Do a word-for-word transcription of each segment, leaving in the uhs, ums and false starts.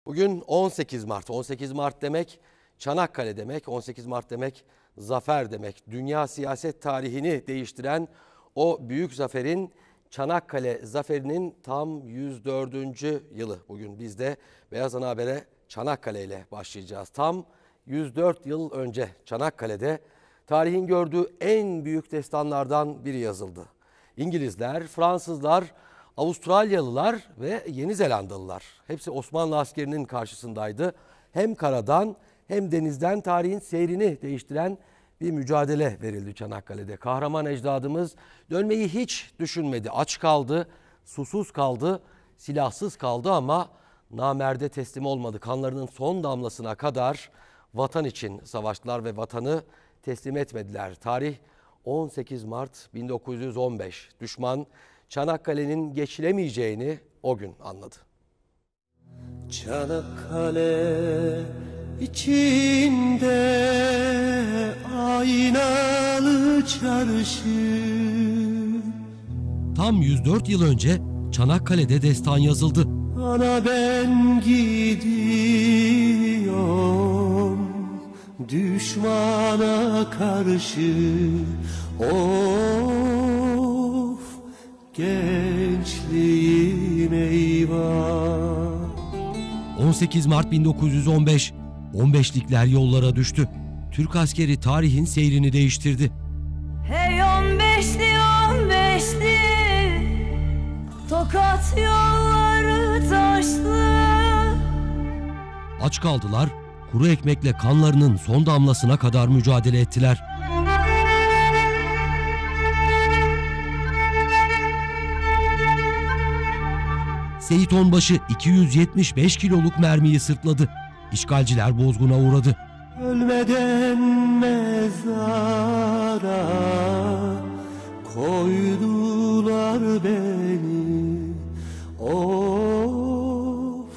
Bugün on sekiz Mart. on sekiz Mart demek Çanakkale demek. on sekiz Mart demek zafer demek. Dünya siyaset tarihini değiştiren o büyük zaferin, Çanakkale zaferinin tam yüz dördüncü yılı. Bugün biz de Beyaz Ana Haber'e Çanakkale ile başlayacağız. Tam yüz dört yıl önce Çanakkale'de tarihin gördüğü en büyük destanlardan biri yazıldı. İngilizler, Fransızlar, Avustralyalılar ve Yeni Zelandalılar hepsi Osmanlı askerinin karşısındaydı. Hem karadan hem denizden tarihin seyrini değiştiren bir mücadele verildi Çanakkale'de. Kahraman ecdadımız dönmeyi hiç düşünmedi. Aç kaldı, susuz kaldı, silahsız kaldı ama namerde teslim olmadı. Kanlarının son damlasına kadar vatan için savaştılar ve vatanı teslim etmediler. Tarih on sekiz Mart bin dokuz yüz on beş. Düşman Çanakkale'nin geçilemeyeceğini o gün anladı. Çanakkale içinde aynalı çarşı. Tam yüz dört yıl önce Çanakkale'de destan yazıldı. Ana ben gidiyorum düşmana karşı. Of gençliğim eyvah. on sekiz Mart bin dokuz yüz on beş, on beşlikler yollara düştü. Türk askeri tarihin seyrini değiştirdi. Hey on beşli on beşli, Tokat yolları taşlı. Aç kaldılar, kuru ekmekle kanlarının son damlasına kadar mücadele ettiler. Seyit Onbaşı iki yüz yetmiş beş kiloluk mermiyi sırtladı. İşgalciler bozguna uğradı. Ölmeden mezara koydular beni. Of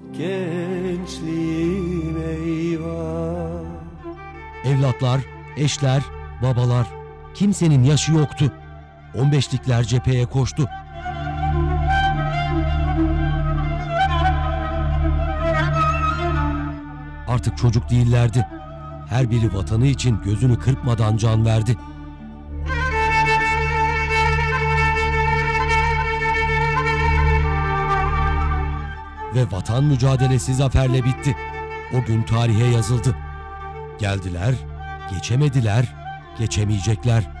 gençliğim eyvah. Evlatlar, eşler, babalar, kimsenin yaşı yoktu. on beşlikler cepheye koştu. Artık çocuk değillerdi. Her biri vatanı için gözünü kırpmadan can verdi. Ve vatan mücadelesi zaferle bitti. O gün tarihe yazıldı. Geldiler, geçemediler, geçemeyecekler.